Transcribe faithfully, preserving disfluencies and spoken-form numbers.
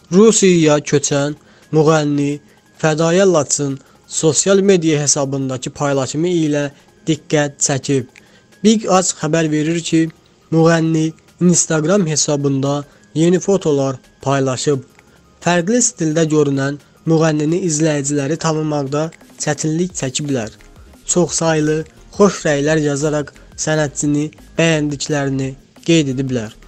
Rusiyaya köçən müğənni Fədayə Laçın sosial media hesabındakı paylaşımı ilə diqqət çəkib. Big Aç xəbər verir ki, müğənni Instagram hesabında yeni fotolar paylaşıb. Fərqli stildə görünən müğənnini izləyiciləri tanımaqda çətinlik çəkiblər. Çoxsaylı xoş rəylər yazaraq sənətçini bəyəndiklərini qeyd ediblər.